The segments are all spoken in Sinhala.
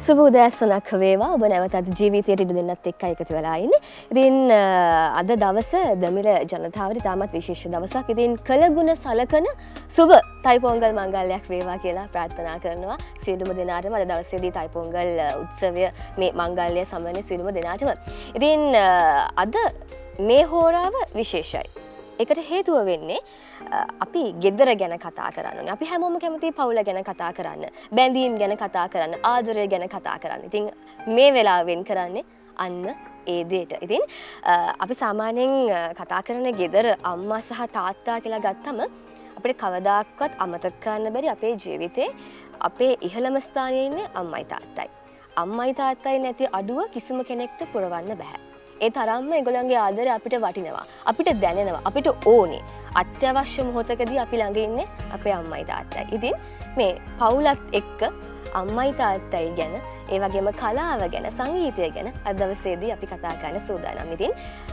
සුබ උදෑසනක් වේවා. ඔබ නැවතත් ජීවිතයට ඉඩ දෙන්නත් එක්ක එකතු වෙලා ඉන්නේ. ඉතින් අද දවස දමිළ ජනතාවට තාමත් විශේෂ දවසක්. ඉතින් කළගුණ සලකන සුබ තයිපොංගල් මංගල්‍යයක් වේවා කියලා ප්‍රාර්ථනා කරනවා. සියලුම දෙනාටම අද දවසේදී තයිපොංගල් උත්සවය මේ මංගල්‍ය සමරන සියලුම දෙනාටම. ඉතින් අද මේ හෝරාව විශේෂයි. ඒකට හේතුව වෙන්නේ අපි ගෙදර ගැන කතා කරන්න. අපි හැමෝම කැමති පවුල ගැන කතා කරන්න, බැඳීම් ගැන කතා කරන්න, ආදරය ගැන කතා කරන්න. ඉතින් මේ වෙලාවෙන් කරන්නේ අන්න ඒ දෙයට. ඉතින් අපි සාමාන්‍යයෙන් කතා කරන ගෙදර අම්මා සහ තාත්තා කියලා ගත්තම අපිට කවදාක්වත් අමතක කරන්න බැරි අපේ ජීවිතේ අපේ ඉහළම ස්ථානයේ ඉන්නේ අම්මයි තාත්තයි. අම්මයි තාත්තයි නැති අඩුව කිසිම කෙනෙක්ට පුරවන්න බෑ. ඒ තරම්ම ඒගොල්ලන්ගේ ආදරය අපිට වටිනවා. අපිට දැනෙනවා. අපිට ඕනේ. අත්‍යවශ්‍ය මොහොතකදී අපි ළඟ ඉන්නේ අපේ අම්මයි තාත්තයි. ඉතින් මේ පවුලත් එක්ක අම්මයි තාත්තයි ගැන, ඒ වගේම කලාව ගැන, සංගීතය ගැන අද දවසේදී අපි කතා කරන්න සූදානම්. ඉතින්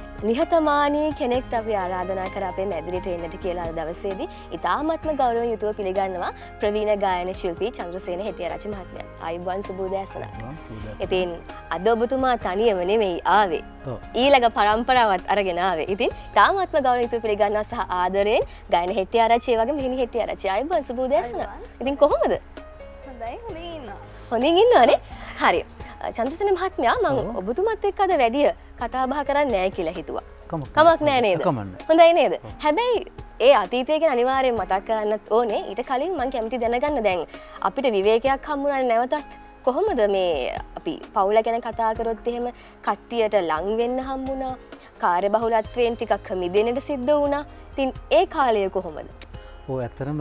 නිහතමානී කෙනෙක්ට අපි ආරාධනා කර අපේ මැදිරියට එන්නට කියලා අද දවසේදී ඉතාමත්ම ගෞරවයෙන් යුතුව පිළිගන්නවා ප්‍රවීණ ගායන ශිල්පී චන්ද්‍රසේන හෙටිආරච්චි මහත්මයා. ආයුබෝවන් සුබ උදෑසනක්. ඉතින් අද ඔබතුමා තනියම නෙමෙයි ආවේ. ඊළඟ පරම්පරාවත් අරගෙන ආවේ. ඉතින් ඉතාමත්ම ගෞරවයෙන් යුතුව පිළිගන්නවා සහ ආදරයෙන් ගායන හෙටිආරච්චි, ඒ වගේම මිහිනි හෙටිආරච්චි. ආයුබෝවන් සුබ උදෑසනක්. ඉතින් කොහොමද? හොඳයි, හොඳින් ඉන්නවා. හොඳින් ඉන්නවනේ. හරි. චන්ද්‍රසේන මහත්මයා මම ඔබතුමත් එක්ක අද වැඩිය කතා බහ කරන්නේ නැහැ කියලා හිතුවා. කමක් නැහැ නේද? හොඳයි නේද? හැබැයි ඒ අතීතය ගැන අනිවාර්යෙන් මතක් කරන්නත් ඕනේ. ඊට කලින් මම කැමති දැනගන්න දැන් අපිට විවේකයක් හම්බුනානේ නැවතත්. කොහොමද මේ අපි පවුල ගැන කතා කරොත් එහෙම කට්ටියට ලං වෙන්න හම්බුණා. කාර්යබහුලත්වයෙන් ටිකක් මිදෙන්නට සිද්ධ වුණා. ඉතින් ඒ කාලය කොහොමද? ඔව් ඇත්තටම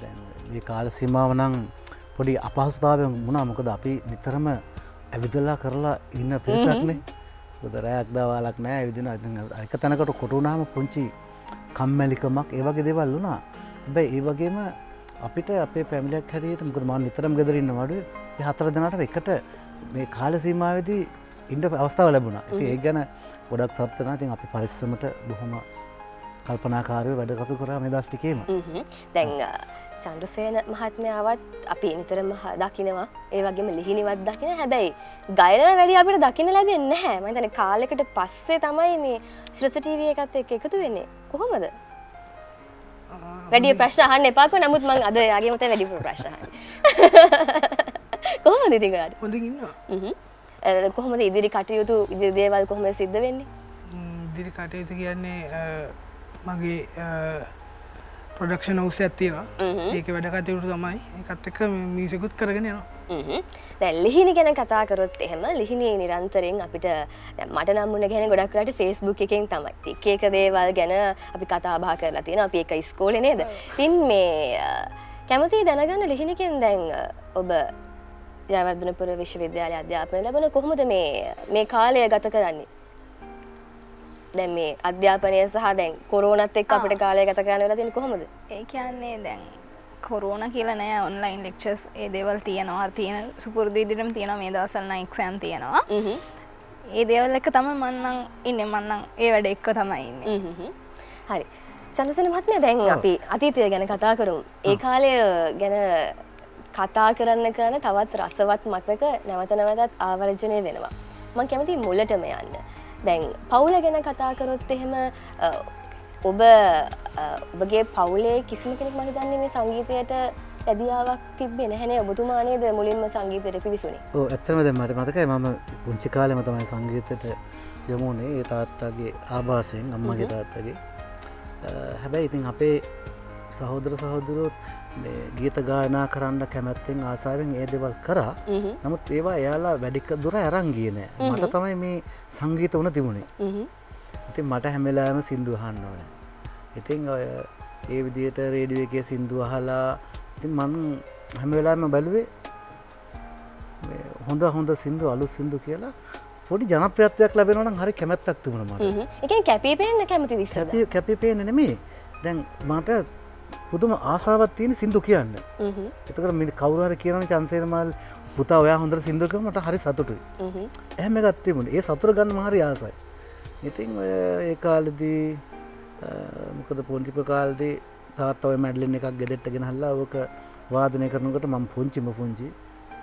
මේ කාල සීමාව නම් පොඩි අපහසුතාවයක් වුණා. මොකද අපි නිතරම ඇවිදලා කරලා ඉන්න පිරිසක්නේ. මොකද රැයක් දවාලක් නැහැ ඇවිදිනවා. ඉතින් එක තැනකට කොටු වුණාම පුංචි කම්මැලිකමක් ඒ වගේ දේවල් වුණා. හැබැයි ඒ වගේම අපිට අපේ ෆැමිලියක් හැටියට මොකද මම නිතරම ගෙදර ඉන්න වඩුවේ මේ හතර දෙනාට එකට මේ කාල සීමාවේදී ඉන්න අවස්ථාව ලැබුණා. ඉතින් ඒක ගැන ගොඩක් සතුටු වෙනවා. ඉතින් අපි පරිස්සමට බොහොම කල්පනාකාරීව වැඩ කටයුතු කරා මේ දවස් ටිකේම. දැන් චන්ද්‍රසේන මහත්මයාවත් අපි නිතරම දකිනවා. ඒ වගේම ලිහිණිවත් දකින. හැබැයි ගයන වැඩි අපිට දකින්න ලැබෙන්නේ නැහැ. මම හිතන්නේ කාලයකට පස්සේ තමයි මේ සිරස ටීවී එකත් එක්ක එකතු වෙන්නේ. කොහොමද? වැඩි ප්‍රශ්න අහන්න එපාකෝ. නමුත් මම අද යාගේ මත වැඩි ප්‍රශ්න අහන්නේ. කොහොමද ඉතින් ඔයාලට? හොඳින් ඉන්නවා. කොහොමද ඉදිරි කටයුතු, ඉදිරි දේවල් කොහොමද සිද්ධ වෙන්නේ? ඉදිරි කටයුතු කියන්නේ මගේ ප්‍රොඩක්ෂන් හවුස් එකක් තියෙනවා. ඒකේ වැඩ කටයුතු තමයි. ඒකත් එක්ක මියුසිකුත් කරගෙන යනවා. දැන් ලිහිණි ගැන කතා කරොත් එහෙම ලිහිණි නිරන්තරයෙන් අපිට දැන් මට නම් මුණ ගැහෙන ගොඩක් වෙලාට Facebook එකෙන් තමයි. එක එක දේවල් ගැන අපි කතා බහ කරලා තියෙනවා. අපි එක ඉස්කෝලේ නේද? ඉතින් මේ කැමතියි දැනගන්න ලිහිණිකෙන් දැන් ඔබ ජයවර්ධනපුර විශ්වවිද්‍යාලයේ අධ්‍යාපනය ලැබුණ කොහොමද මේ කාලය ගත කරන්නේ? දැන් මේ අධ්‍යාපනය සහ දැන් කොරෝනාත් එක්ක අපිට කාලය ගත කරන්න වෙලා තියෙන්නේ කොහොමද? ඒ කියන්නේ දැන් කොරෝනා කියලා නෑ, ඔන්ලයින් ලෙක්චර්ස් ඒ දේවල් තියෙනවා. තියෙන සුපුරුදු විදිහටම තියෙනවා. මේ දවස්වල නම් එක්සෑම් තියෙනවා. ඒ දේවල් එක තමයි මම නම් ඉන්නේ. මම නම් ඒ වැඩ එක්ක තමයි ඉන්නේ. හරි. චන්ද්‍රසේන මහත්මයා දැන් අපි අතීතය ගැන කතා කරමු. ඒ කාලය ගැන කතා කරන්න තවත් රසවත් මතක නැවත නැවතත් ආවර්ජනය වෙනවා. මම කැමතියි මුලටම යන්න. දැන් පවුල ගැන කතා කරොත් එහෙම ඔබගේ පවුලේ කිසිම කෙනෙක් මම හිතන්නේ මේ සංගීතයට ඇදියාවක් තිබ්බේ නැහැනේ. ඔබතුමා නේද මුලින්ම සංගීතයට පිවිසුනේ? ඔව් ඇත්තම දැන් මට මතකයි මම පුංචි කාලේම තමයි සංගීතයට යමු වුණේ. ඒ තාත්තාගේ ආభాසයෙන්, අම්මගේ තාත්තගේ. හැබැයි ඉතින් අපේ සහෝදර සහෝදරයෝ මේ ගීත ගායනා කරන්න කැමැත්තෙන් ආසාවෙන් ඒ දේවල් කරා. නමුත් ඒවා එයාලා වැඩි දුර අරන් ගියේ නෑ. මට තමයි මේ සංගීත උන තිබුණේ. ඉතින් මට හැම වෙලාවෙම සින්දු අහන්න ඕනේ. ඉතින් ඔය ඒ විදිහට රේඩියෝ එකේ සින්දු අහලා ඉතින් මම හැම වෙලාවෙම බැලුවේ මේ හොඳ සින්දු, අලුත් සින්දු කියලා පොඩි ජනප්‍රියත්වයක් ලැබෙනවා නම් හරි කැමැත්තක් තිබුණා මට. ඒ කියන්නේ කැපී පෙනෙන්න කැමතිද ඉස්සරද? කැපී පෙනෙන්නේ නෙමෙයි. දැන් මට පුදුම ආසාවක් තියෙන සින්දු කියන්න. එතකොට මේ කවුරු හරි කියනවනේ චන්සේන මල් පුතා ඔයා හොඳට සින්දු කියව මට හරි සතුටුයි. එහෙම එකක් තිබුණේ. ඒ සතුට ගන්න මම හරි ආසයි. ඉතින් ඔය ඒ කාලෙදී මොකද පොන්තිප කාලෙදී තාත්තා ඔය මැඩලින් එකක් ගෙදරට ගෙනහල්ලා ඕක වාදනය කරනකොට මම පුංචි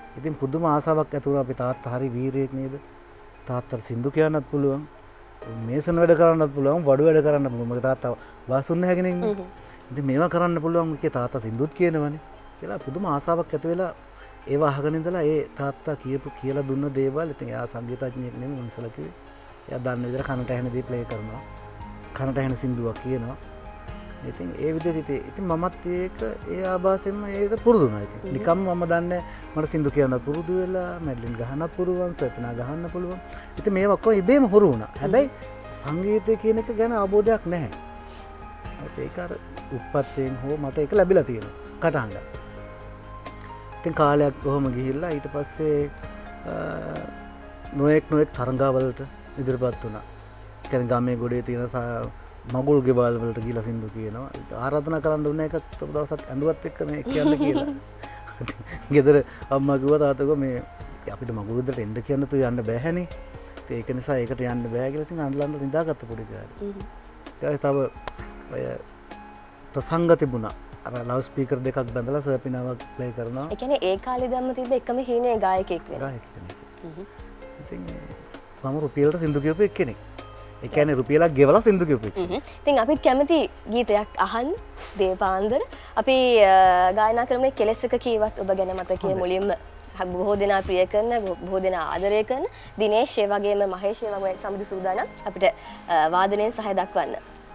ඉතින් පුදුම ආසාවක් ඇති වුණා. අපි තාත්තා හරි වීරයෙක් නේද? තාත්තට සින්දු කියන්නත් පුළුවන්. මේසන වැඩ කරන්නත් පුළුවන්. වඩු වැඩ කරන්න පුළුවන්. මගේ තාත්තා වාසුන්න හැගෙන ඉන්නේ. ඉතින් මේවා කරන්න පුළුවන් කිය තාත්තා සින්දුත් කියනවනේ. කියලා පුදුම ආසාවක් ඇති වෙලා ඒව අහගෙන ඉඳලා ඒ තාත්තා කියලා දුන්න දේවල් ඉතින් එයා සංගීතඥයෙක් නෙමෙයි මොනසලා කිව්වේ. එයා දන්න විදිහට කනට ඇහෙන දේ ප්ලේ කරනවා. කනට ඇහෙන සින්දුවක් කියනවා. ඉතින් ඒ විදිහට ඉතින් මමත් ඒක ඒ ආభాසයෙන්ම ඒක පුරුදු වුණා. ඉතින් නිකම්ම මම දන්නේ මට සින්දු කියන්නත් පුරුදු වෙලා මැඩ්ලින් ගහන්නත් පුළුවන්, සර්පනා ගහන්න පුළුවන්. ඉතින් මේවා ඔක්කොම ඉබේම හුරු වුණා. හැබැයි සංගීතය කියන එක ගැන අවබෝධයක් නැහැ. ඒක අර උප්පත්තියෙන් හෝ මට ඒක ලැබිලා තියෙනවා. කටහඬ. ඉතින් කාලයක් කොහොම ගිහිල්ලා ඊට පස්සේ නොඑක් තරංගාවලට ඉදිරිපත් වුණා. කියන්නේ ගමේ ගොඩේ තියෙන මගුල් ගෙවල් වලට ගිහලා සින්දු කියනවා. ආරාධනා කරන්න උන එකක් දවසක් ඇඬුවත් එක්ක මේ කියන්න කියලා. ගෙදර අම්මා කිව්වා තාත්තා කිව්වා මේ අපිට මගුල් ගෙදරට එන්න කියන්න තු යන්න බෑහනේ. ඒක නිසා ඒකට යන්න බෑ කියලා ඉතින් අඬලන්න නිදාගත්ත පොඩි කාලේ. ඊට තව ඔය ප්‍රසංග තිබුණා. අර ලවුඩ් ස්පීකර් දෙකක් බඳලා සර්පිනාවක් ප්ලේ කරනවා. ඒ කියන්නේ ඒ කාලේ දැම්ම තිබ්බ එකම හීනේ ගායකයෙක් වෙනවා. ඉතින් මම රුපියලට සින්දු කියපු එක්කෙනෙක්. ඒ කියන්නේ රුපියලක් ගෙවලා සින්දු කියපු එක්කෙනෙක්. ඉතින් අපිත් කැමති ගීතයක් අහන්න දේපාන්දර. අපි ගායනා කරන්නේ කෙලස් එක කීවත් ඔබ ගැන මතකයේ මුලින්ම බොහෝ දෙනා ප්‍රිය කරන බොහෝ දෙනා ආදරය කරන දිනේෂ් ඒ වගේම මහේෂ් ඒ වගේ සමිති සූදානම් අපිට වාදනයෙන් සහාය දක්වන්න.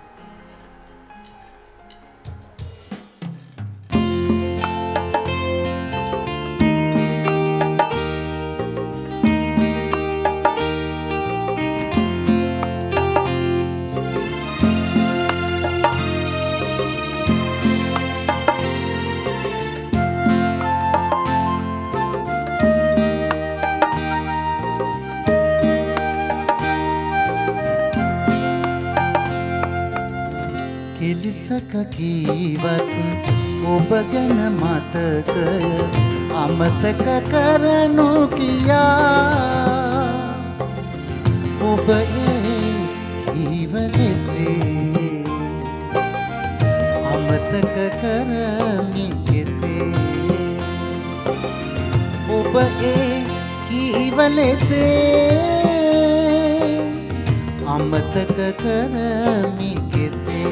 කිලිසක කීවත් ඔබ ගැන මතකය අමතක කරනු කියා ඔබ කීව ලෙසේ අමතක කරමි කෙසේ ඔබ කීව ලෙසේ අමතක කරමි කෙසේ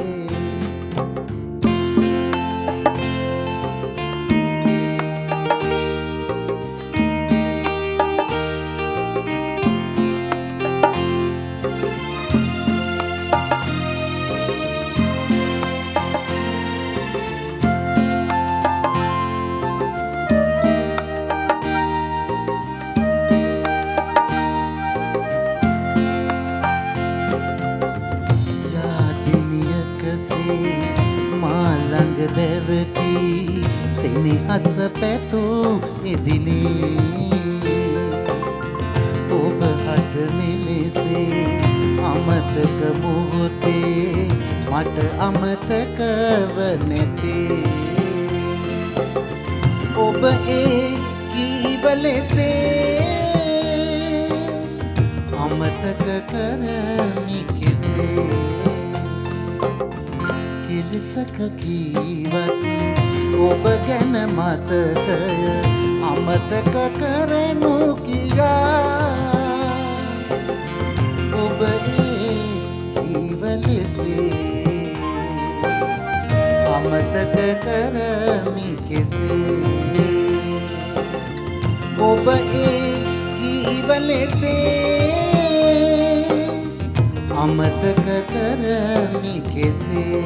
අස පැතු එදිනේ ඔබ හට මෙලෙසේ අමතක මොහොතේ මට අමතකව නැතේ ඔබ කීව ලෙසේ අමතක කරමි කෙසේ කිලිසක කීවත් ඔබ ගැන මතකය අමතක කරනු කියා ඔබ කීව ලෙසේ අමතක කරමි කෙසේ ඔබ කීව ලෙසේ අමතක කරමි කෙසේ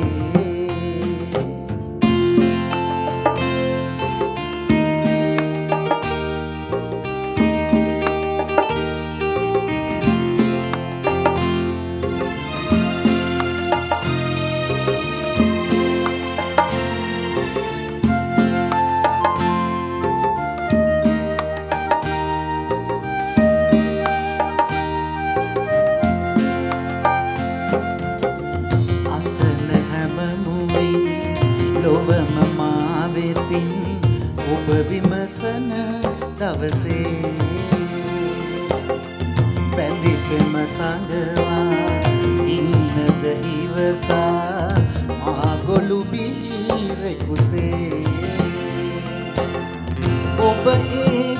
ඔබ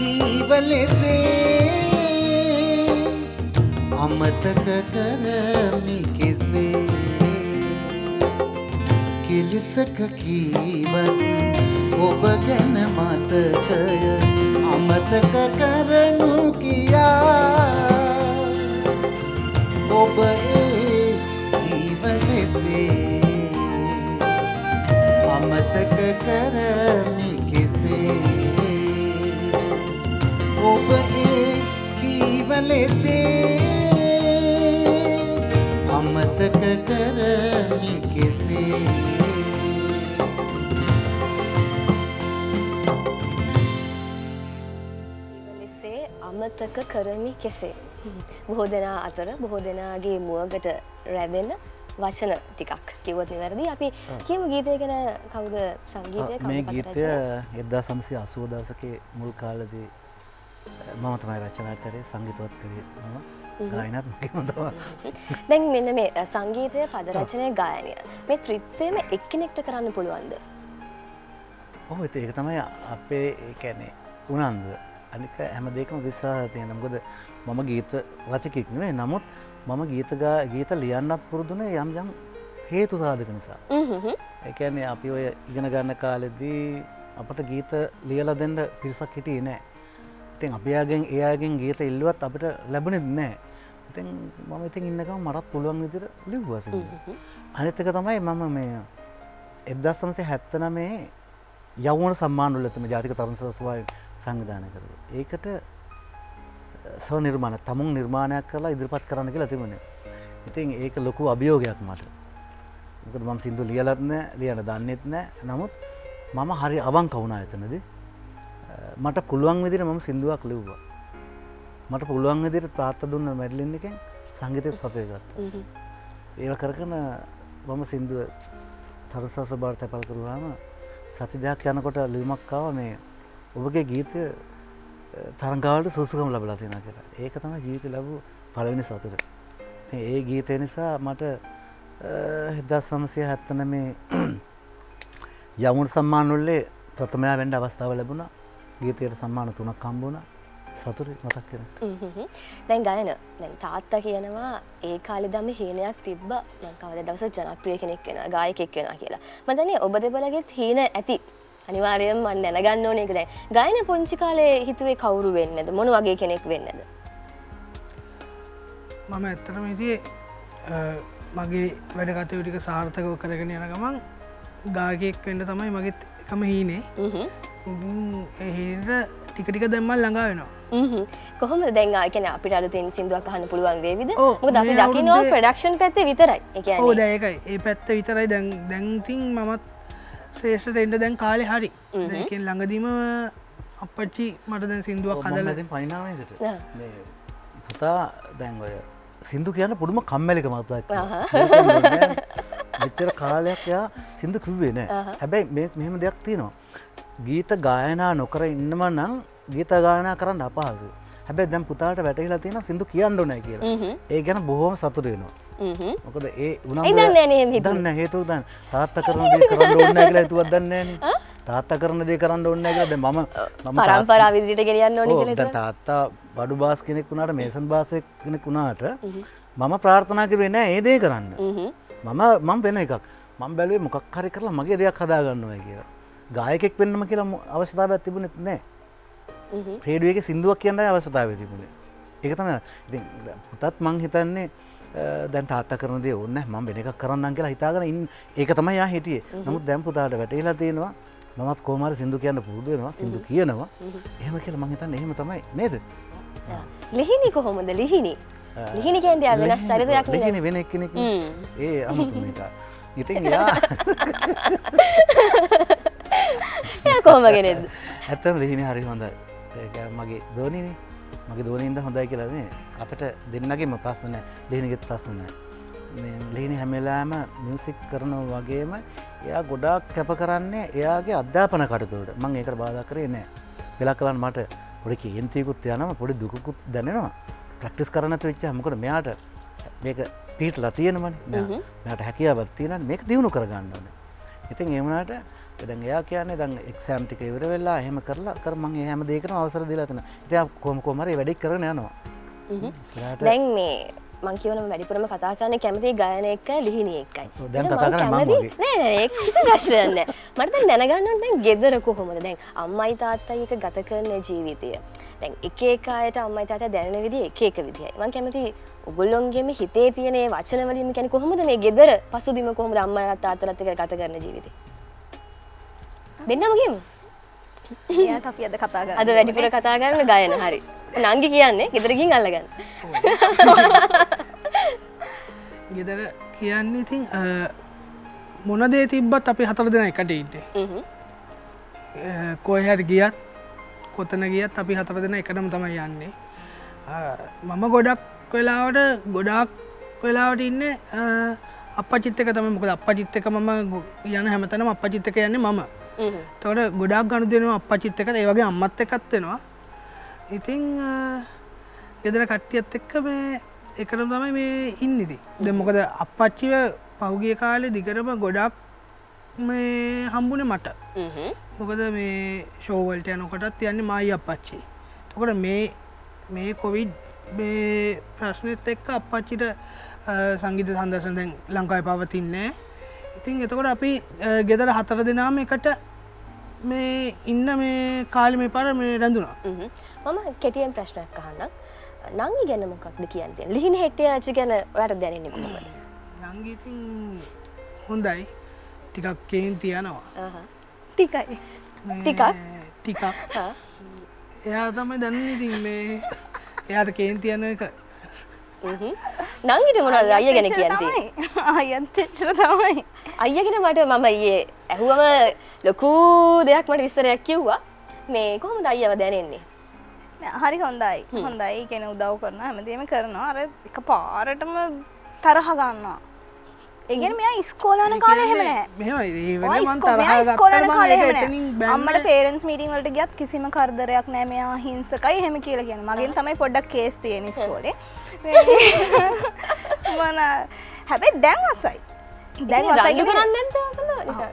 කීව ලෙසේ අමතක කරමි කෙසේ කෙලෙසක කීවත් ඔබ ගැන මතකය අමතක කරනු කියා ඔබ කීව ලෙසේ අමතක කරමි කෙසේ ඔබ කීව ලෙසේ අමතක කරමි කෙසේ ලෙසේ අමතක කරමි කෙසේ බොහෝ දෙනා අතර බොහෝ දෙනාගේ මුවගට රැඳෙන වචන ටිකක් කිව්වොත් නිවැරදි. අපි කියමු ගීතය ගැන කවුද සංගීතය කවුද මේ පද ගීතය රචනය? 1980 දවසකේ මුල් කාලේදී මම තමයි රචනා කරේ සංගීතවත් කරේ මම ගායනත් මගේම තමයි. දැන් මෙන්න මේ සංගීතය පද රචනය ගායනය මේ ත්‍රිත්වයම එක්කෙනෙක්ට කරන්න පුළුවන්ද? ඔව් ඒක තමයි අපේ ඒ කියන්නේ උනන්දුව. අනික හැම දෙයකම විශ්වාසය තියෙනවා. මොකද මම ගීත රචකෙක් නෙවෙයි. නමුත් මම ගීත ලියන්නත් පුරුදුනේ යම් යම් හේතු සාධක නිසා. ඒ කියන්නේ අපි ඔය ඉගෙන ගන්න කාලෙදී අපට ගීත ලියලා දෙන්න පිරිසක් හිටියේ නැහැ. ඉතින් අපි එයාගෙන් ගීත ඉල්ලුවත් අපිට ලැබුණේ නැහැ. ඉතින් මම ඉතින් ඉන්නකම මටත් පුළුවන් විදිහට ලිව්වා සිංහ. අනිත් එක තමයි මම මේ 1979 යවුණ සම්මාන වල තමයි ජාතික තරුණ සභාව සංවිධානය කළා. ඒකට ස්වනිර්මාණ තමුන් නිර්මාණයක් කරලා ඉදිරිපත් කරන්න කියලා තිබුණේ. ඉතින් ඒක ලොකු අභියෝගයක් මට. මොකද මම සින්දු ලියලත් නැහැ, ලියන්න දන්නෙත් නැහැ. නමුත් මම හරි අවංක වුණා එතනදී. මට පුළුවන් විදිහට මම සින්දුවක් ලිව්වා. මට පුළුවන් විදිහට තාත්තා දුන්න මැඩලින් එකෙන් සංගීතය සපය ගත්තා. ඒක කරගෙන මම සින්දුව තරුණ සභාවට තැපල් කරුවාම සති දෙකක් යනකොට ලියුමක් ආවා මේ ඔබගේ ගීතය තරංගාවලට සුසුකම් ලැබලා තියෙනවා කියලා. ඒක තමයි ජීවිතේ ලැබු පළවෙනි සතුට. ඉතින් ඒ ගීතය නිසා මට 1979 යමුණු සම්මාන වලේ ප්‍රථමයා වෙන්න අවස්ථාව ලැබුණා. ගීතයට සම්මාන 3ක් හම්බ වුණා. සතුටුයි මතක් කරගන්න. දැන් ගායන දැන් තාත්තා කියනවා ඒ කාලේ දම හීනයක් තිබ්බා මම කවදා දවසක ජනප්‍රිය කෙනෙක් වෙනවා ගායකයෙක් වෙනවා කියලා. මම දන්නේ ඔබ දෙපළගෙත් හීන ඇති. අනිවාර්යයෙන්ම මම දැනගන්න ඕනේ ඒක දැන්. ගායන පොන්චි කාලේ හිතුවේ කවුරු වෙන්නද? මොන වගේ කෙනෙක් වෙන්නද? මම ඇත්තටම හිතුවේ මගේ වැඩ කටයුතු ටික සාර්ථකව කරගෙන යන ගමන් ගායකයෙක් වෙන්න තමයි මගේ එකම හීනේ. ඒ හීනෙට ටික ටික දැම්මම ළඟා වෙනවා. කොහොමද දැන් ඒ කියන්නේ අපිට අලුතෙන් සින්දුවක් අහන්න පුළුවන් වේවිද? මොකද අපි දකිනවා ප්‍රොඩක්ෂන් පැත්තේ විතරයි. ඒ කියන්නේ ඔව් දැන් ඒකයි. ඒ පැත්ත විතරයි දැන් ඉතින් මමත් ශ්‍රේෂ්ඨ දෙන්න දැන් කාලේ හරි. ඒ කියන්නේ ළඟදීම අපච්චි මට දැන් සින්දුවක් හදලා දැන් පරිණාමයකට මේ පුතා දැන් ඔය සින්දු කියන පුදුම කම්මැලිකමක් දක්වනවා. මෙච්චර කාලයක් යා සින්දු කිව්වේ නෑ. හැබැයි මෙහෙම දෙයක් තියෙනවා. ගීත ගායනා නොකර ඉන්නම නම් ගීත ගායනා කරන්න අපහසුයි. හැබැයි දැන් පුතාට වැටහිලා තියෙනවා සින්දු කියන්න ඕනේ කියලා. ඒ ගැන බොහොම සතුටු වෙනවා. මොකද ඒ උනන්දුව හේතුව දැන් තාත්තා කරන දේ කරන්න ඕනේ නැහැ කියලා හිතුවක් දන්නේ නැහැ. තාත්තා කරන දේ කරන්න ඕනේ නැහැ කියලා දැන් මම පරම්පරාව විදිහට ගෙනියන්න ඕනේ කියලා දැන් තාත්තා බඩු බාස් කෙනෙක් වුණාට මේසන් බාස් කෙනෙක් වුණාට මම ප්‍රාර්ථනා කරුවේ නැහැ ඒ දේ කරන්න. මම වෙන එකක්. මම බැලුවේ මොකක් හරි කරලා මගේ දෙයක් හදා ගන්නවා කියලා. ගායකෙක් වෙන්නම කියලා අවශ්‍යතාවයක් තිබුණෙත් නැහැ. රේඩියෝ එකේ සින්දුවක් කියන්නයි අවශ්‍යතාවය තිබුණේ. ඒක තමයි. ඉතින් පුතත් මං හිතන්නේ දැන් තාත්තා කරන දේ ඕනේ නැහැ. මම වෙන එකක් කරන්නම් කියලා හිතාගෙන ඒක තමයි යා හිටියේ. නමුත් දැන් පුතාට වැටහිලා තියෙනවා. මමත් කොහොම හරි සින්දු කියන්න පුරුදු වෙනවා. සින්දු කියනවා. එහෙම කියලා මං හිතන්නේ එහෙම තමයි නේද? ලිහිණි කොහොමද ලිහිණි? ලිහිණි කියන්නේ වෙනස් චරිතයක් නේ. ලිහිණි වෙන එක්කෙනෙක්. ඒ අමුතු මේක. ඉතින් යා එයා කොහොම කෙනෙක්ද? ඇත්තම ලිහිණි හරි හොඳයි. ඒක මගේ දෝනිනේ. මගේ දෝනින්ද හොඳයි කියලා නේ. අපිට දෙන්නගෙම ප්‍රශ්න නැහැ. ලිහිණිගෙත් ප්‍රශ්න නැහැ. මේ ලිහිණි හැම වෙලාවෙම මියුසික් කරනවා වගේම එයා ගොඩාක් කැප කරන්නේ එයාගේ අධ්‍යාපන කටයුතු වලට. මම ඒකට බාධා කරේ නැහැ. වෙලා කලන්න මට පොඩි කේන්තියකුත් යනවා පොඩි දුකකුත් දැනෙනවා. ප්‍රැක්ටිස් කරන්න නැතුව ඉච්චා. මොකද මෙයාට මේක පීටලා තියෙනවනේ. මෙයාට හැකියාවක් තියෙනවනේ. මේක දිනු කරගන්න ඕනේ. ඉතින් ඒ වුණාට දැන් එයා කියන්නේ දැන් එක්සෑම් ටික ඉවර වෙලා එහෙම කරලා මම ඒ හැම දෙයකටම අවසර දීලා තියෙනවා. ඉතින් කොහොම හරි වැඩි කරගෙන යනවා. දැන් මේ මං කියවනම වැඩිපුරම කතා කරන්නේ කැමති ගායන එක්කයි ලිහිණිය එක්කයි. දැන් කතා කරන්නේ මම වගේ. නෑ ඒක කිසි ප්‍රශ්නයක් නෑ. මට දැන් දැනගන්න ඕනේ දැන් ගෙදර කොහොමද? දැන් අම්මයි තාත්තයි එක ගත කරන ජීවිතය. දැන් එක එක අයට අම්මයි තාත්තා දැනෙන විදිහ එක එක විදිහයි. මං කැමති ඔයගොල්ලෝන්ගේම හිතේ තියෙන මේ වචන වලින් කියන්නේ කොහොමද මේ ගෙදර පසුබිම කොහොමද අම්මයි තාත්තලාත් එක්ක ගත කරන ජීවිතේ? දෙන්නම කියමු. එයාට අපි අද කතා කරන්නේ. අද වැඩිපුර කතා කරන්නේ ගායන හරි. නංගි කියන්නේ ගෙදර ගිහින් අල්ලගන්න. ගෙදර කියන්නේ ඉතින් මොන දේ තිබ්බත් අපි 4 දෙනා එකට ඉන්නේ. කොහේ හරි ගියත් කොතන ගියත් අපි 4 දෙනා එකටම තමයි යන්නේ. මම ගොඩක් වෙලාවට ඉන්නේ අප්පච්චිත් එක්ක තමයි. මොකද අප්පච්චිත් එක්ක මම යන හැමතැනම අප්පච්චිත් එක්ක යන්නේ මම. එතකොට ගොඩාක් ගනුදෙනුව අප්පච්චිත් එක්කත් ඒ වගේ අම්මත් එක්කත් වෙනවා. ඉතින් ගෙදර කට්ටියත් එක්ක මේ එකටම තමයි මේ ඉන්නේ ඉතින්. දැන් මොකද අප්පච්චිව පහුගිය කාලේ දිගටම ගොඩක් මේ හම්බුනේ මට. මොකද මේ ෂෝ වලට යනකොටත් යන්නේ මායි අප්පච්චි. එතකොට මේ කොවිඩ් මේ ප්‍රශ්නෙත් එක්ක අප්පච්චිට සංගීත සම්දර්ශන දැන් ලංකාවේ පවතින්නේ. ඉතින් එතකොට අපි ගෙදර 4 දෙනාම එකට මේ ඉන්න මේ කාලේ මේ පාර මේ රැඳුණා. මම කෙටියෙන් ප්‍රශ්නයක් අහන්නම්. නංගි ගැන මොකක්ද කියන්න තියෙන්නේ? ලිහිණ හෙට්ටියාචි ගැන ඔයාලට දැනෙන්නේ කොහොමද? නංගි ඉතින් හොඳයි. ටිකක් කේන්ති යනවා. ටිකයි. ටිකක්. එයා තමයි දන්නේ ඉතින් මේ එයාට කේන්ති යන එක. නංගිට මොනවද අයියා ගැන කියන්න තියෙන්නේ? අයියත් එච්චර තමයි. අයියා ගැන මට මම ඊයේ ඇහුවම ලොකු දෙයක් මට විස්තරයක් කිව්වා. මේ කොහොමද අයියාව දැනෙන්නේ? හරි හොඳයි. හොඳයි. කියන උදව් කරනවා හැමදේම කරනවා. අර එකපාරටම තරහ ගන්නවා. ඒ කියන්නේ මෙයා ඉස්කෝලේ යන කාලේ එහෙම නැහැ. මෙහෙමයි. ඒ වෙලේ මම තරහ ගත්තා. අම්මට පේරන්ට්ස් මීටින් වලට ගියත් කිසිම කරදරයක් නැහැ. මෙයා හිංසකයි එහෙම කියලා කියනවා. මගෙන් තමයි පොඩ්ඩක් කේස් තියෙන ඉස්කෝලේ. හැබැයි දැන් අසයි. දැන් අසයි කරන්නේ නැද්ද?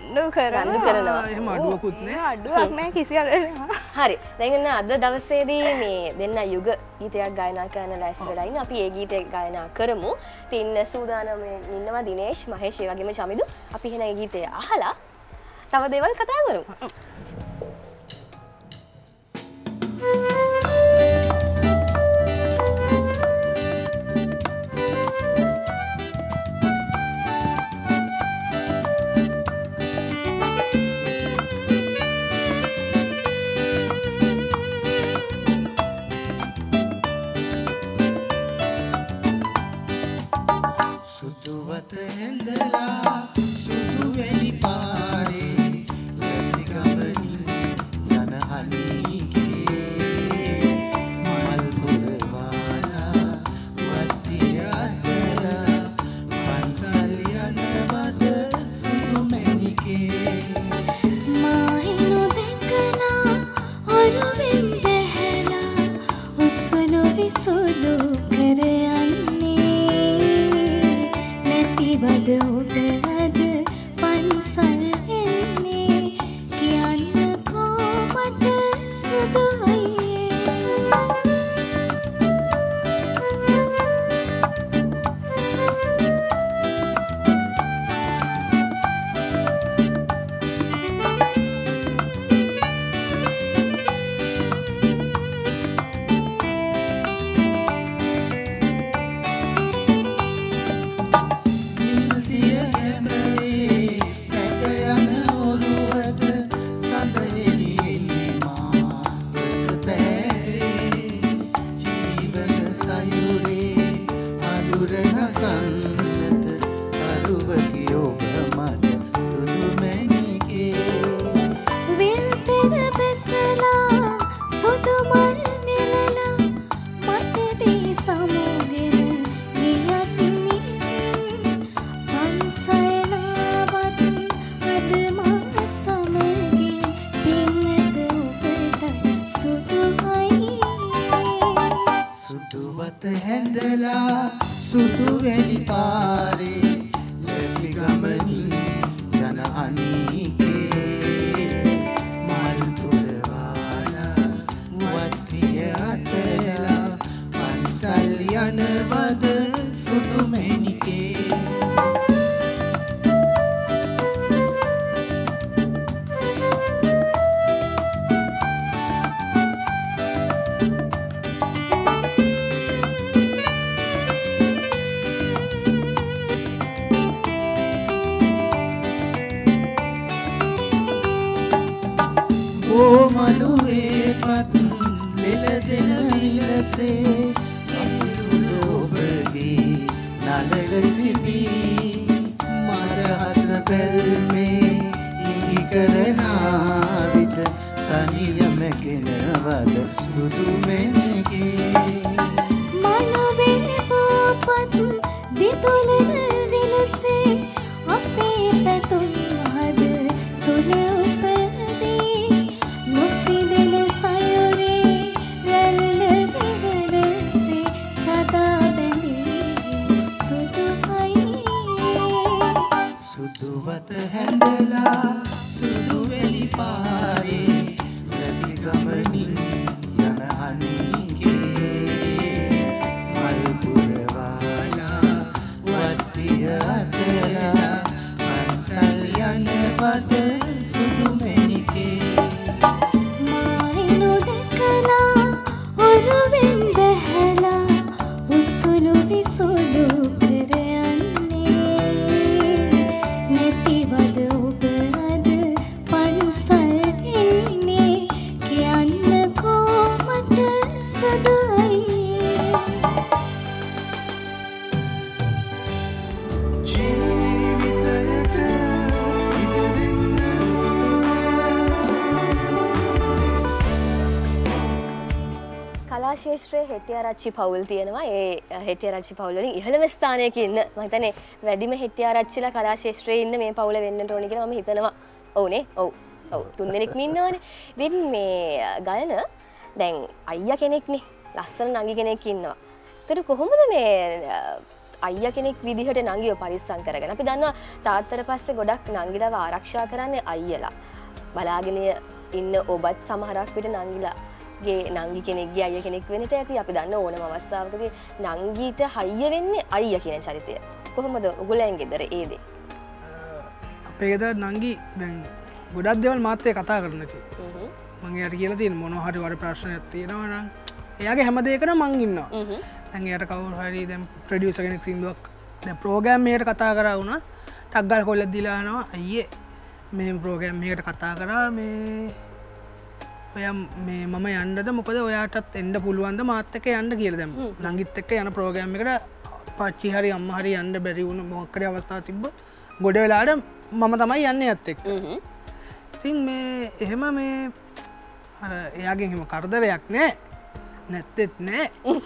රණ්ඩු කරනවා. එහෙම අඩුවකුත් නෑ. අඩුවක් නෑ කිසි අඩුවක්. හරි. දැන් අද දවසේදී මේ දෙන්න යුග ගීතයක් ගායනා කරන්න ලෑස්ති වෙලා ඉන්නේ. අපි ඒ ගීතය ගායනා කරමු. ඉතින් සූදානම් ඉන්නවා දිනේෂ්, මහේෂ්, ඒ වගේම චමිදු. අපි එහෙනම් ඒ ගීතය අහලා තව දේවල් කතා කරමු. පාරේ ලැසි ගමනින් යන අනීකේ යනවද සුදුමැණිකේ මලුවේපත් ලෙලදෙන විලසේ ඔබගේ නලල සිපී මදහස බැල්මේ ඉඟි කරනා විට තනියම කෙනවද සුදුමැණිකේ මලුවේපත් දිතුලන විලසේ අපේ පැතුම් මහද තුල හැඳලා සුදු වෙලි පාරේ රැසි ගමනින් යන අනිකේ මල් පුරවාලා වට්ටිය අතලා පන්සල් යන පද සුදු මැණිකේ මායිනු දැකලා ඔරුවෙන් බැහැලා උසුළු විසුළු ශේෂ්ත්‍රයේ හෙට්ටිආරච්චි පවුල් තියෙනවා. ඒ හෙට්ටිආරච්චි පවුල් වලින් ඉහළම ස්ථානයක ඉන්න මම හිතන්නේ වැඩිම හෙට්ටිආරච්චිලා කලා ශේෂ්ත්‍රයේ ඉන්න මේ පවුල වෙන්නට ඕනේ කියලා මම හිතනවා. ඔව්නේ. ඔව්. තුන් දෙනෙක් ඉන්නවනේ. ඉතින් මේ ගයන දැන් අයියා කෙනෙක්නේ. ලස්සන නංගි කෙනෙක් ඉන්නවා. ඒතර කොහොමද මේ අයියා කෙනෙක් විදිහට නංගිව පරිස්සම් කරගෙන අපි දන්නවා තාත්තට පස්සේ ගොඩක් නංගිලව ආරක්ෂා කරන්නේ අයියලා. බලාගෙන ඉන්න ඔබත් සමහරක් විට නංගිලා ගේ නංගි කෙනෙක්ගේ අයියා කෙනෙක් වෙන්නට ඇති. අපි දන්න ඕනම අවස්ථාවකදී නංගීට හයිය වෙන්නේ අයියා කියන චරිතය. කොහොමද ඔයගොල්ලන් ගෙදර ඒ දේ? අපේ ගෙදර නංගි දැන් ගොඩක් දේවල් මාත් එක්ක කතා කරන්න තියෙනවා. මම එයාට කියලා තියෙන මොනවා හරි වර ප්‍රශ්නයක් තියෙනවා නම් එයාගේ හැම දෙයකම මං ඉන්නවා. දැන් එයාට කවුරු හරි දැන් ප්‍රොඩියුසර් කෙනෙක් සින්දුවක් දැන් ප්‍රෝග්‍රෑම් එකකට කතා කරා වුණත් ටක් ගාලා කොල්ලක් දීලා අහනවා අයියේ මේ ප්‍රෝග්‍රෑම් එකකට කතා කරා මේ ඔයා මේ මම යන්නද මොකද ඔයාටත් එන්න පුළුවන්ද මාත් එක්ක යන්න කියලා දැන් නංගිත් එක්ක යන ප්‍රෝග්‍රෑම් එකට පච්චි හරි අම්මා හරි යන්න බැරි වුණ මොකක් හරි අවස්ථාවක් තිබ්බොත් ගොඩ වෙලාවට මම තමයි යන්නේ යත් එක්ක. ඉතින් මේ එහෙම මේ අර එයාගෙන් එහෙම කරදරයක් නෑ. නැත්තෙත් නෑ.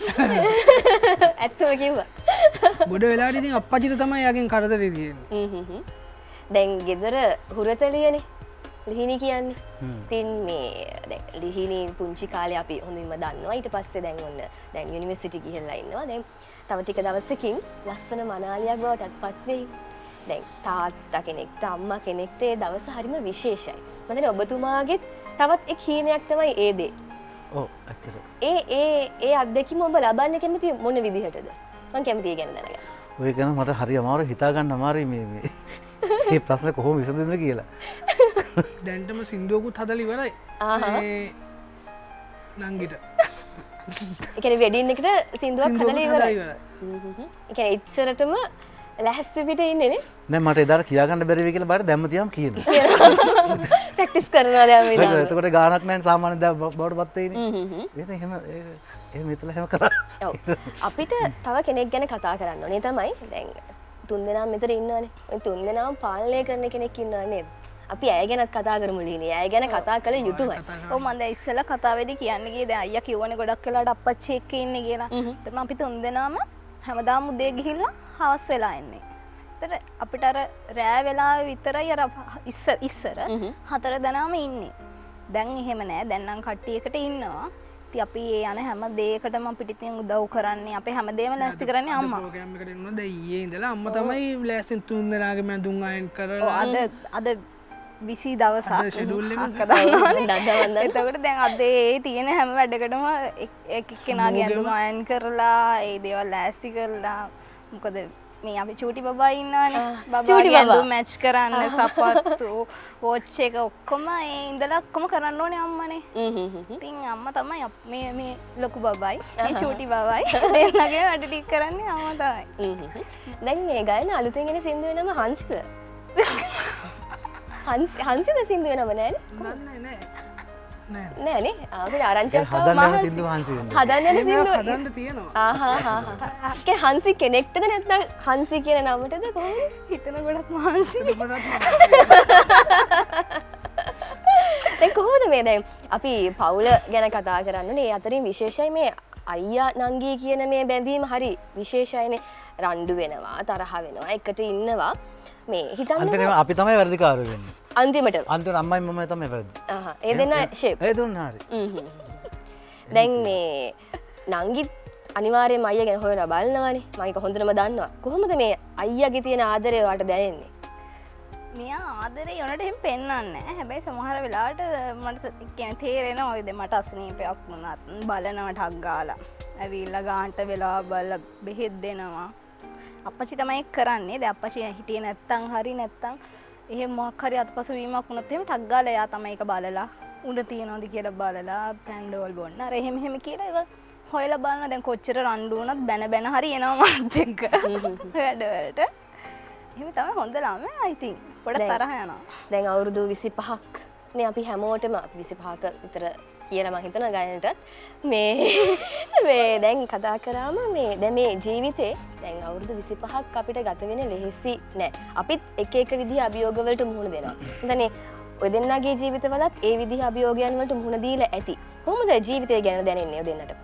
ඇත්තම කිව්වා. ගොඩ වෙලාවට ඉතින් අප්පච්චිට තමයි එයාගෙන් කරදරේ තියෙන්නේ. දැන් ගෙදර හුරතලියනේ ලිහිණි කියන්නේ. ඉතින් මේ දැන් ලිහිණි පුංචි කාලේ අපි හොඳින්ම දන්නවා. ඊට පස්සේ දැන් ඔන්න දැන් යුනිවර්සිටි ගිහිල්ලා ඉන්නවා. දැන් තව ටික දවසකින් ලස්සන මනාලියක් බවටත් පත් වෙයි. දැන් තාත්තා කෙනෙක්ට අම්මා කෙනෙක්ට ඒ දවස හරිම විශේෂයි. මම හිතන්නේ ඔබතුමාගෙත් තවත් එක් හීනයක් තමයි ඒ දේ. ඔව් ඇත්තට. ඒ අත්දැකීම ඔබ ලබන්නේ කැමති මොන විදිහටද? මම කැමතියි ගැන දැනගන්න. ඔය ගැන මට හරි අමාරුයි හිතා ගන්න අමාරුයි මේ මේ ප්‍රශ්න කොහොම විසඳෙන්ද කියලා. දැන්ටම සින්දුවකුත් හදලා ඉවරයි. නංගිට. ඒ කියන්නේ වෙඩින් එකට සින්දුවක් හදලා ඉවරයි. ඒ කියන්නේ ඉච්චරටම ලැහැස්ති පිට ඉන්නේ නේ? නෑ මට එදාට කියා ගන්න බැරි වෙයි කියලා බාර දැම්ම තියාම කියනවා. ප්‍රැක්ටිස් කරනවා දැන් මේ නාම. එතකොට ගානක් නැහැ සාමාන්‍ය දැන් බවට පත් වෙයිනේ. ඒක එහෙම හිතලා එහෙම කතා. ඔව්. අපිට තව කෙනෙක් ගැන කතා කරන්න ඕනේ තමයි දැන් තුන්දෙනා මෙතන ඉන්නවනේ. ඔය තුන්දෙනාම පාලනය කරන කෙනෙක් ඉන්නව නේද? අපි ඇය ගැනත් කතා කරමු ලීනේ. ඇය ගැන කතා කළ යුතුමයි. ඔව් මම දැන් ඉස්සෙල්ලා කතාවේදී කියන්න ගියේ දැන් අයියා කිව්වනේ ගොඩක් වෙලාවට අප්පච්චි එක්ක ඉන්නේ කියලා. ඒතර අපි තුන්දෙනාම හැමදාම උදේ ගිහිල්ලා හවස් වෙලා එන්නේ. ඒතර අපිට අර රෑ වෙලාවෙ විතරයි අර ඉස්සර හතර දෙනාම ඉන්නේ. දැන් එහෙම නෑ. දැන් නම් කට්ටියකට ඉන්නවා. ඉතින් අපි ඒ යන හැම දෙයකටම අපිට ඉතින් උදව් කරන්නේ අපේ හැමදේම ලෑස්ති කරන්නේ අම්මා. ප්‍රෝග්‍රෑම් එකට එනවා දැන් ඊයේ ඉඳලා අම්මා තමයි ලෑස්තින් තුන් දෙනාගේ මම දුන් අයන් කරලා. ඔව් අද විසි දවසක් ෂෙඩියුල් එක අක්ක දන්නවනේ. දන්නවද? එතකොට දැන් අද ඒ තියෙන හැම වැඩකටම එක එක්කෙනාගේ ඇඳුම අයන් කරලා ඒ දේවල් ලෑස්ති කරලා මොකද මේ අපි චූටි බබා ඉන්නවනේ. බබාගේ ඇඳුම මැච් කරන්න සපත්තු වොච් එක ඔක්කොම ඒ ඉඳලා ඔක්කොම කරන්න ඕනේ අම්මනේ. ඉතින් අම්මා තමයි මේ ලොකු බබයි මේ චූටි බබයි දෙන්නගේ වැඩ ටික කරන්නේ අම්මා තමයි. දැන් මේ ගයන අලුතෙන් එන සින්දුවේ නම හංසිද? හංසිද සින්දුවේ නම නෑනේ? දන්නේ නෑ. නෑ. නෑනේ. අපිට ආරංචියක් හදන්න යන සින්දු වහන්සි වෙන්න. හදන්න යන සින්දුව. හදන්න තියෙනවා. ආහා. ඒ හංසි කෙනෙක්ටද නැත්නම් හංසි කියන නමටද කොහොමද? හිතන ගොඩක් මහන්සි. දැන් කොහොමද මේ දැන් අපි පවුල ගැන කතා කරන්නේ අතරින් විශේෂයි මේ අයියා නංගී කියන මේ බැඳීම හරි විශේෂයිනේ. රණ්ඩු වෙනවා තරහ වෙනවා එකට ඉන්නවා මේ හිතන්න අන්තිමට අපි තමයි වැරදිකාරයෝ වෙන්නේ. අන්තිමට අන්තිමට අම්මයි මමයි තමයි වැරදි. ඒ දෙන්න ෂේප් ඒ දුන්න හරි. දැන් මේ නංගිත් අනිවාර්යයෙන්ම අයියා ගැන හොයනවා බලනවානේ. මම ඒක හොඳටම දන්නවා. කොහොමද මේ අයියාගේ තියෙන ආදරය වාට දැනෙන්නේ? මෙයා ආදරේ යොනට එහෙම පෙන්වන්නේ නැහැ. හැබැයි සමහර වෙලාවට මට කියන්නේ තේරෙනවා ඔය මට අසනීපයක් වුණත් බලනවා ටක් ගාලා. ඇවිල්ලා ගාන්ට වෙලා බලලා බෙහෙත් දෙනවා. අප්පච්චි තමයි ඒක කරන්නේ. දැන් අප්පච්චි හිටියේ නැත්තම් හරි නැත්තම් එහෙම මොකක් හරි අතපසු වීමක් වුණොත් එහෙම ටක් ගාලා එයා තමයි ඒක බලලා උඩ තියනවාද කියලා බලලා පැන්ඩෝල් බොන්න. අර එහෙම කියලා ඒක හොයලා බලනවා. දැන් කොච්චර රණ්ඩු වුණත් බැන හරි එනවා මාත් එක්ක. වැඩවලට. එහෙම තමයි හොඳ ළමයා I think. පොඩ තරහ යනවා. දැන් අවුරුදු 25ක් නේ අපි හැමෝටම 25ක විතර කියලා මම හිතනවා ගායනටත් මේ දැන් කතා කරාම මේ දැන් මේ ජීවිතේ දැන් අවුරුදු 25ක් අපිට ගත වෙන ලෙහෙසි නෑ. අපිත් එක එක විදිහ අභියෝග වලට මුහුණ දෙනවා. හිතන්නේ ඔය දෙන්නගේ ජීවිතවලත් ඒ විදිහ අභියෝගයන් වලට මුහුණ දීලා ඇති. කොහොමද ජීවිතය ගැන දැනෙන්නේ ඔය දෙන්නට?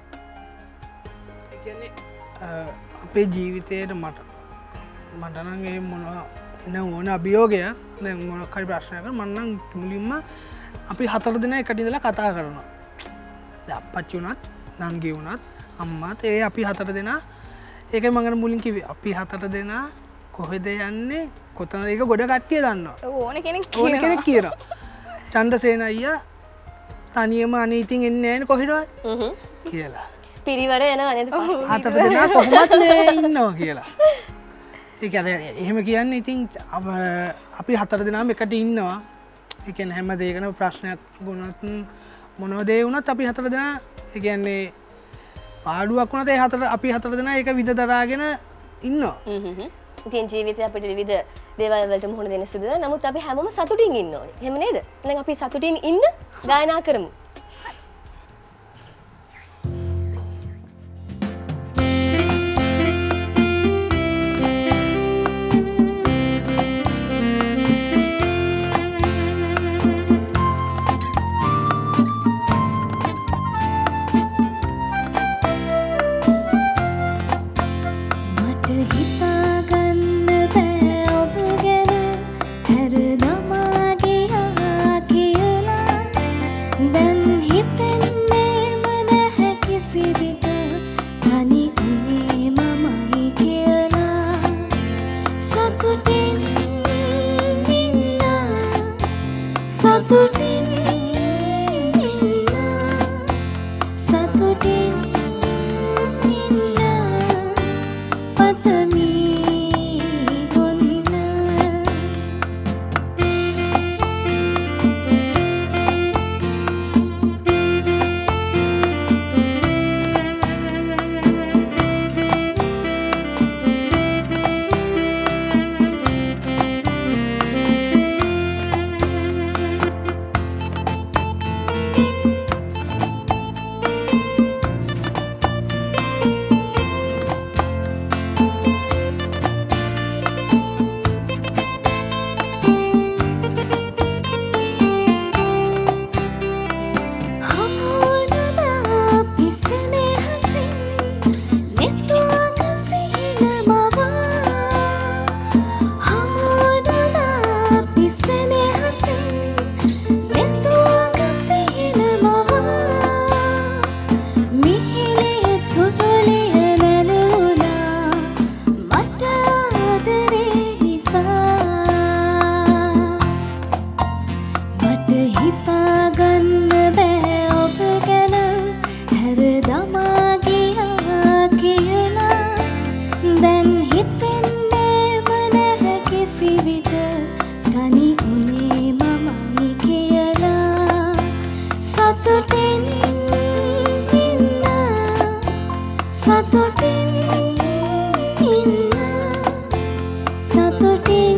ඒ කියන්නේ අපේ ජීවිතේට මට නම් ඒ මොනවා ඕන අභියෝගය දැන් මොනක් හරි ප්‍රශ්නයක් මම නම් මුලින්ම අපි 4 දෙනා එකට ඉඳලා කතා කරනවා. දැන් අප්පච්චි උනත් නංගි උනත් අම්මාත් ඒ අපි 4 දෙනා ඒකයි මම මුලින් කිව්වේ අපි 4 දෙනා කොහෙද යන්නේ කොතනද ඒක ගොඩ කට්ටිය දන්නවා. ඕන කෙනෙක් කියනවා. චන්ද්‍රසේන අයියා තනියම අනේ ඉතින් එන්නේ නැහැ කොහෙටවත් කියලා. පිරිවර යනවා නේද පස්සේ? 4 දෙනා කොහොමද මේ ඉන්නවා කියලා. ඒක එහෙම කියන්නේ ඉතින් අපි 4 දෙනාම එකට ඉන්නවා. ඒ කියන්නේ හැම දෙයකම ප්‍රශ්නයක් වුණත් මොනවා දේ වුණත් අපි 4 දෙනා ඒ කියන්නේ පාඩුවක් වුණත් අපි 4 දෙනා ඒක විඳ දරාගෙන ඉන්නවා. ඉතින් ජීවිතේ අපිට විවිධ දේවල් වලට මුහුණ දෙන්න සිදු වෙනවා. නමුත් අපි හැමෝම සතුටින් ඉන්න ඕනේ. එහෙම නේද? එහෙනම් අපි සතුටින් ඉන්න ගායනා කරමු. then දමා ගියා කියලා දැන් හිතෙන්නේම නැහැ කිසි විට තනි උනේ මමයි කියලා සතුටින් ඉන්න සතුටින් ඉන්න සතුටින්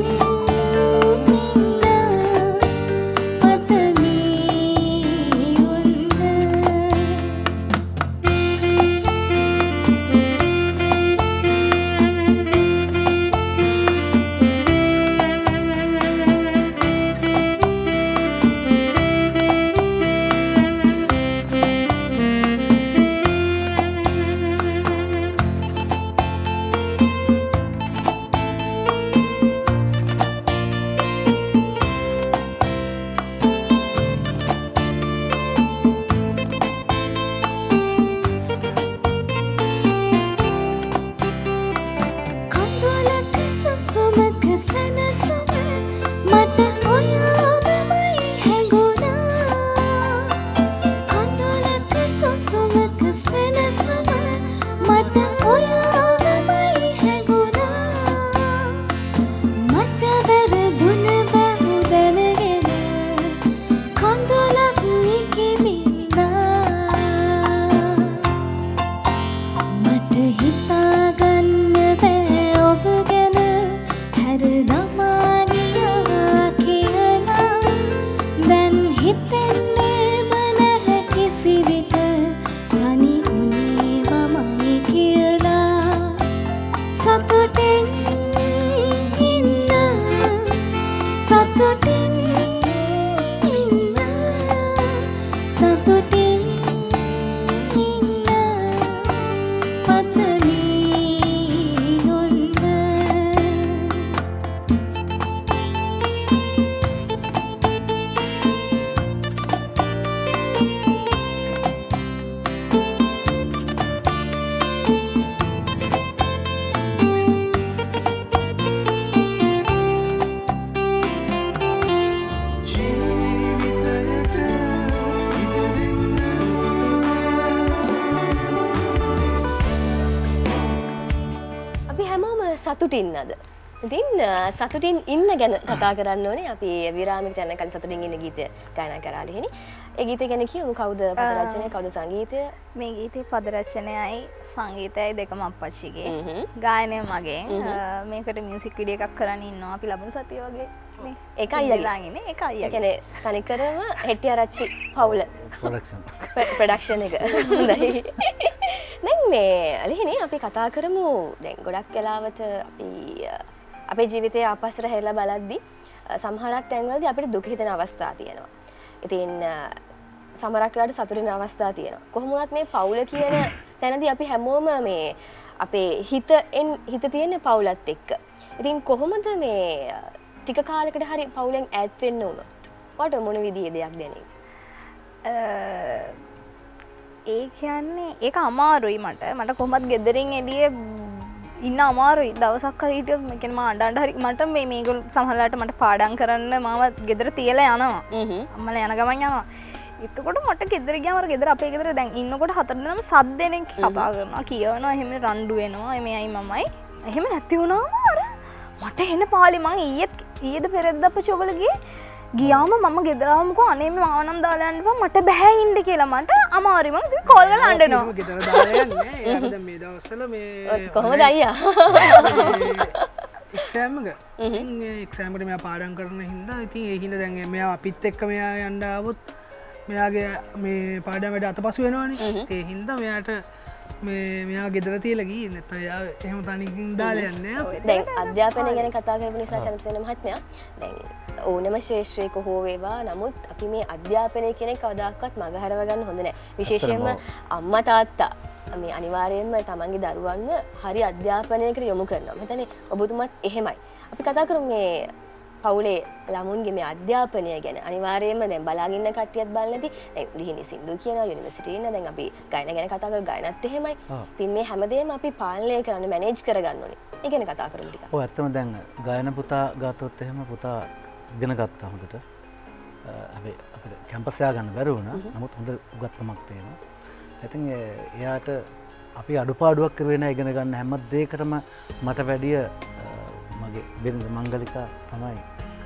සතුටින්නද ඉතින් සතුටින් ඉන්න ගැන කතා කරන්න ඕනේ අපි විරාමයකට යන කලින් සතුටින් ඉන්න ගීතය ගායනා කරලා ඉන්නේ. ඒ ගීතය ගැන කියමු කවුද පද රචනය කවුද සංගීතය? මේ ගීතේ පද රචනයයි සංගීතයයි දෙකම අප්පච්චිගේ. ගායනය මගේ. මේකට මියුසික් වීඩියෝ එකක් කරන්න ඉන්නවා අපි ලබන සතිය වගේ නේ. ඒකයි ළඟින්නේ. ඒකයි. කියන්නේ තනිකරම හෙට්ටිආරච්චි පවුල ප්‍රොඩක්ෂන් එක. හොඳයි. දැන් මේ අලිහිනේ අපි කතා කරමු දැන් ගොඩක් වෙලාවට අපි අපේ ජීවිතයේ ආපස්සට හැරිලා බලද්දි සමහරක් තැන්වලදී අපිට දුක හිතෙන අවස්ථා තියෙනවා. ඉතින් සමහරක් වෙලාවට සතුටු වෙන අවස්ථා තියෙනවා. කොහොම වුණත් මේ පවුල කියන තැනදී අපි හැමෝම මේ අපේ හිත තියෙන පවුලත් එක්ක. ඉතින් කොහොමද මේ ටික කාලයකට හරි පවුලෙන් ඈත් වෙන්න උනොත්? වට මොන විදිහේ දෙයක් දැනෙන්නේ? ඒ කියන්නේ ඒක අමාරුයි මට කොහොමත් ගෙදරින් එළියේ ඉන්න අමාරුයි දවසක් හරි හිටියොත් මම කියන්නේ මම අඬ හරි මට මේගොල්ලෝ සමහරවිට මට පාඩම් කරන්න මාව ගෙදර තියලා යනවා අම්මලා යන ගමන් යනවා එතකොට මට ගෙදර ගියාම අර ගෙදර අපේ ගෙදර දැන් ඉන්නකොට හතර දෙනාම සත් දෙනෙක් කතා කරනවා කියනවා එහෙම රණ්ඩු වෙනවා මෙයයි මමයි එහෙම නැති වුණාම අර මට එන පාළි මං ඊයේද පෙරේද අප්පච්චි ඔබලා ගියාම මම ගෙදර ආවමකෝ අනේ මම ආවනම් දාලා යන්න බෑ මට බෑ ඉන්න කියලා මට අමාරුයි මම ඉතින් කෝල් කරලා අඬනවා ගෙදර දාලා යන්නේ යාට දැන් මේ දවස්වල මේ කොහොමද අයියා එක්සෑම් එක ඉතින් එක්සෑම් එකට මෙයා පාඩම් කරන හින්දා ඉතින් ඒ හින්දා දැන් මෙයා අපිත් එක්ක මෙයා යන්න ආවොත් මෙයාගේ මේ පාඩම් වැඩ අතපසු වෙනවනේ ඒ හින්දා මෙයාට මෙයා ගෙදර තියලා ගියේ නැත්නම් එයා එහෙම තනියෙන් දාලා යන්නේ දැන් අධ්‍යාපනය ගැන කතා කරපු නිසා චන්ද්‍රසේන මහත්මයා දැන් ඕනම ශේෂ්ත්‍රයක හෝ වේවා නමුත් අපි මේ අධ්‍යාපනය කියන එක කවදාකවත් මගහරව ගන්න හොඳ නැහැ විශේෂයෙන්ම අම්මා තාත්තා මේ අනිවාර්යයෙන්ම තමන්ගේ දරුවන්ව හරි අධ්‍යාපනයකට යොමු කරනවා මම හිතන්නේ ඔබතුමත් එහෙමයි අපි කතා කරමු මේ පවුලේ ළමුන්ගේ මේ අධ්‍යාපනය ගැන අනිවාර්යයෙන්ම දැන් බලාගෙන ඉන්න කට්ටියත් බලලා නැති දැන් ලිහිණි සින්දු කියනවා යුනිවර්සිටි ඉන්න දැන් අපි ගායන ගැන කතා කරලා ගායනත් එහෙමයි ඉතින් මේ හැමදේම අපි පාලනය කරන්න මැනේජ් කරගන්න ඕනේ ඒ ගැන කතා කරමු ටිකක් ඔව් ඇත්තම දැන් ගායන පුතා ගත්තොත් එහෙම පුතා ඉගෙන ගත්තා හොඳට හැබැයි අපිට කැම්පස් එක ගන්න බැරි වුණා නමුත් හොඳ උගත්කමක් තියෙනවා ඉතින් එයාට අපි අඩුපාඩුවක් කරවෙන ඉගෙන ගන්න හැම දෙයකටම මට වැඩිය මගේ බිරිඳ මංගලිකා තමයි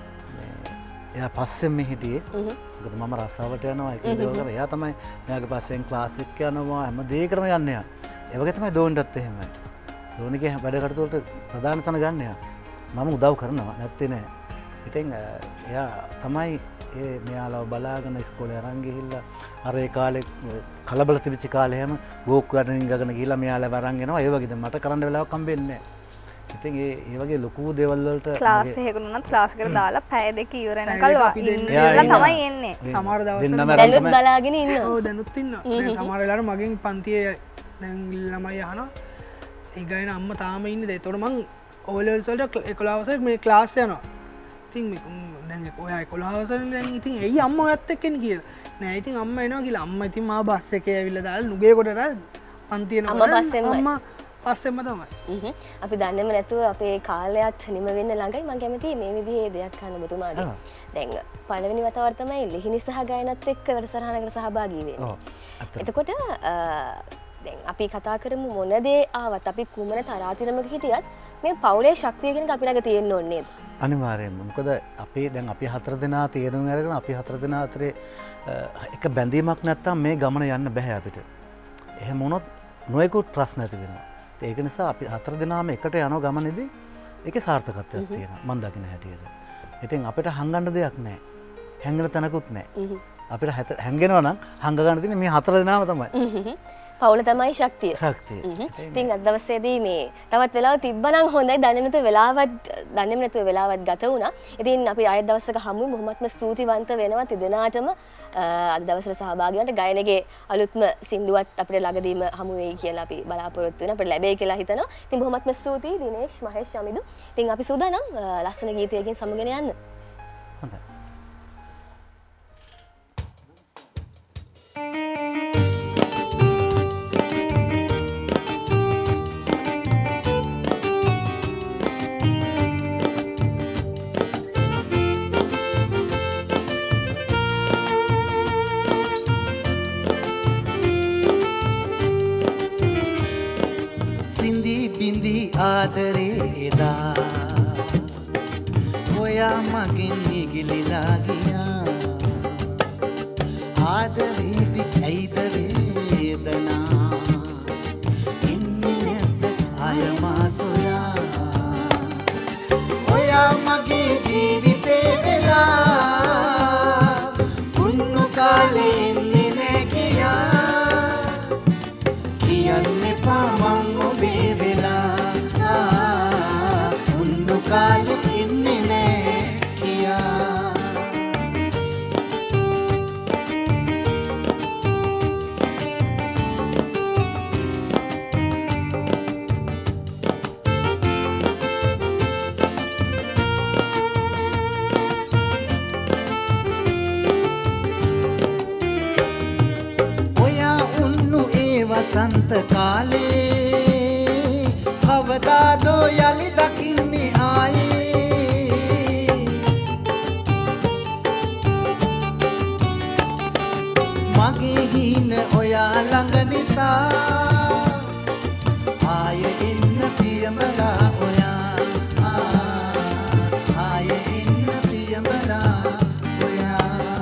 එයා පස්සෙන් හිටියේ. මොකද මම රස්සාවට යනවා ඒක දේවල් කරලා එයා තමයි මෙයාගේ පස්සෙන් ක්ලාස් එක යනවා හැම දෙයකටම යන්නේ එයා. ඒ වගේ තමයි දෝන්ටත් එහෙමයි. දෝනිගේ වැඩ කටයුතු වලට ප්‍රධාන තැන ගන්න එයා. මම උදව් කරනවා නැත්තේ නෑ. ඉතින් එයා තමයි මෙයාලව බලාගෙන ඉස්කෝලේ අරන් ගිහිල්ලා අර ඒ කාලේ කලබල තිබිච්ච කාලේ හැම ගෝක් ගඩනින් ගගෙන ගිහිල්ලා මෙයාලව අරන් එනවා. ඒ වගේ දැන් මට කරන්න වෙලාවක් හම්බෙන්නේ නෑ. ඉතින් ඒ වගේ ලොකු දේවල් වලට ක්ලාස් එකකට උනත් ක්ලාස් එකට දාලා පැය දෙක ඉවර වෙනකල් ඉඳලා තමයි එන්නේ. සමහර දවස් දැනුත් බලාගෙන ඉන්නවා. ඔව් දැනුත් ඉන්නවා. දැන් සමහර වෙලාවට මගෙන් පන්තියේ දැන් ළමයි අහනවා ඒ ගායන අම්මා තාම ඉන්නේද? ඒතකොට මං O levels වලට 11 වසරේ මේ ක්ලාස් යනවා. ඉතින් දැන් ඔයා 11 වසරේ දැන් ඉතින් එයි අම්මා ඔයත් එක්ක එන්නේ කියලා. නෑ ඉතින් අම්මා එනවා කියලා අම්මා ඉතින් මාව බස් එකේ ඇවිල්ලා දාලා නුගේ කොටට පන්ති එනකොට අම්මා පස්සෙන්ම තමයි. අපි දන්නේම නැතුව අපේ කාලයත් නිම වෙන්න ළඟයි. මම කැමතියි මේ විදිහේ දෙයක් කරන්න ඔබතුමාගේ. දැන් පළවෙනි වතාවට තමයි ලිහිණි සහ ගායනත් එක්ක වැඩසටහනකට සහභාගී වෙන්නේ. එතකොට දැන් අපි කතා කරමු මොන දේ ආවත් අපි කුමන තරාතිරමක හිටියත් මේ පවුලේ ශක්තිය කියන එක අපි ළඟ තියෙන්න ඕනේ නේද? අනිවාර්යයෙන්ම. මොකද අපි දැන් අපි 4 දෙනා තීරණ අරගෙන අපි 4 දෙනා අතරේ එක බැඳීමක් නැත්තම් මේ ගමන යන්න බෑ අපිට. එහෙම වුණොත් නොයෙකුත් ප්‍රශ්න ඇති වෙනවා. ඒක නිසා අපි 4 දෙනාම එකට යන ගමනේදී ඒකේ සාර්ථකත්වයක් තියෙනවා මම දකින හැටියට. ඉතින් අපිට හංගන්න දෙයක් නැහැ. හැංගෙන තැනකුත් නැහැ. අපිට හැංගෙනවා නම් හංග ගන්න තියෙන්නේ මේ 4 දෙනාම තමයි. පවුල තමයි ශක්තිය. ශක්තිය. ඉතින් අද දවසේදී මේ තවත් වෙලාවක් තිබ්බනම් හොඳයි. දන්නේ නැතුව වෙලාවත් ගත වුණා. ඉතින් අපි ආයෙත් දවසක හමුවෙමු. බොහොමත්ම ස්තුතිවන්ත වෙනවා තිදෙනාටම අද දවසට සහභාගී වුණාට. ගායනගේ අලුත්ම සින්දුවත් අපිට ළඟදීම හමු වෙයි කියලා අපි බලාපොරොත්තු වෙනවා. අපිට ලැබෙයි කියලා හිතනවා. ඉතින් බොහොමත්ම ස්තුතියි දිනේෂ්, මහේෂ්, අමිදු. ඉතින් අපි සූදානම් ලස්සන ගීතයකින් සමුගෙන යන්න. හොඳයි. ආදරේ එදා ඔයා මගෙන් නිගිලිලා ගියා ආදරේදි ඇයිද වේදනා ඉන්නේ නැද්ද අයමා සොයා ඔයා මගේ ජීවිතේ වෙලා උන්නු කාලේ ඉන්නේ නෑ කියා කියන්න එපා මං ඔබේ වෙලා කාලෙ ඉන්නේ නෑ කියා ඔයා උන්නු ඒ වසන්ත කාලේ කවදාදෝ යලි දකින්නේ ආයේ මගේ හින ඔයා ළඟ නිසා ආයේ එන්න පියමලා ඔයා ආයේ එන්න පියමලා ඔයා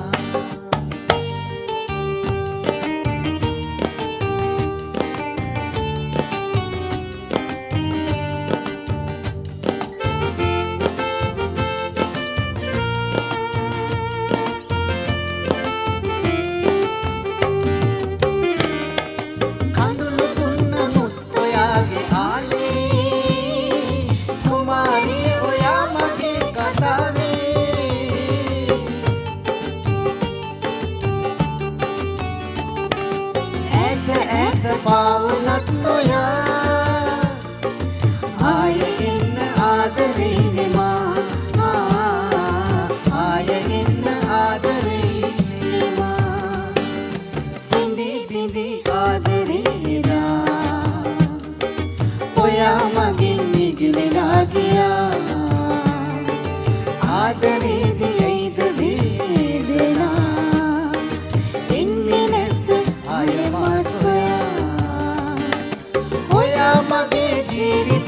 පාවුනත් නොයා ආයෙ එන්න ආදරේ නෙමා ආයෙ එන්න ආදරේ නෙමා සිඳි බිඳි ආදරේලා ඔයා මගෙන් නිගිලලා ගියා ආදරේදී ඇයිද වේදනා එන්නේ නැද්ද අයමා සොයා ජීවිත